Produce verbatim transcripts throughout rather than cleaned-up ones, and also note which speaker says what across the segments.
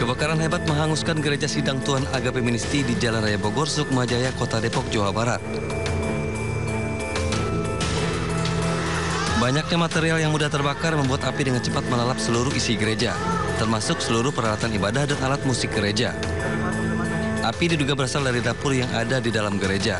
Speaker 1: Kebakaran hebat menghanguskan gereja Sidang Tuhan Agape Ministry di Jalan Raya Bogor, Sukmajaya, Kota Depok, Jawa Barat. Banyaknya material yang mudah terbakar membuat api dengan cepat melalap seluruh isi gereja, termasuk seluruh peralatan ibadah dan alat musik gereja. Api diduga berasal dari dapur yang ada di dalam gereja.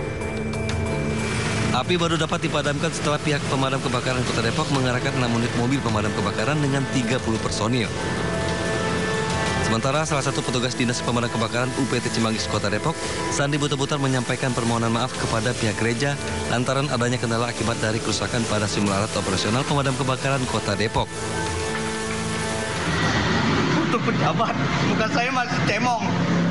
Speaker 1: Api baru dapat dipadamkan setelah pihak pemadam kebakaran Kota Depok mengerahkan enam unit mobil pemadam kebakaran dengan tiga puluh personil. Sementara salah satu petugas Dinas Pemadam Kebakaran U P T Cimanggis Kota Depok, Sandi Buta-Butar, menyampaikan permohonan maaf kepada pihak gereja lantaran adanya kendala akibat dari kerusakan pada sejumlah alat operasional pemadam kebakaran Kota Depok.
Speaker 2: Untuk pejabat, bukan saya masih cemong.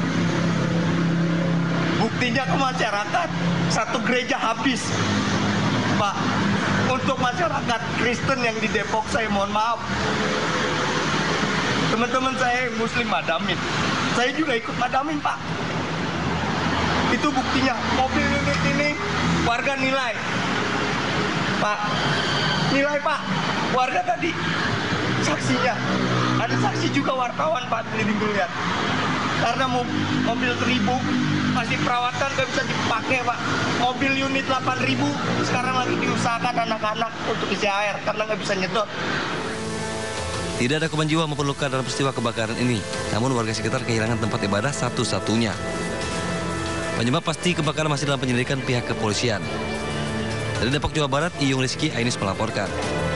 Speaker 2: Buktinya ke masyarakat, satu gereja habis. Pak, untuk masyarakat Kristen yang di Depok, saya mohon maaf. Teman-teman saya yang Muslim madamin, saya juga ikut madamin, Pak. Itu buktinya, mobil unit ini warga nilai. Pak, nilai Pak, warga tadi saksinya. Ada saksi juga wartawan, Pak, ini lihat. Karena mobil seribu masih perawatan gak bisa dipakai, Pak. Mobil unit delapan ribu sekarang lagi diusahakan anak-anak untuk isi air karena nggak bisa nyedot.
Speaker 1: Tidak ada korban jiwa maupun luka dalam peristiwa kebakaran ini, namun warga sekitar kehilangan tempat ibadah satu-satunya. Penyebab pasti kebakaran masih dalam penyelidikan pihak kepolisian. Dari Depok, Jawa Barat, Iyung Rizky Ainus melaporkan.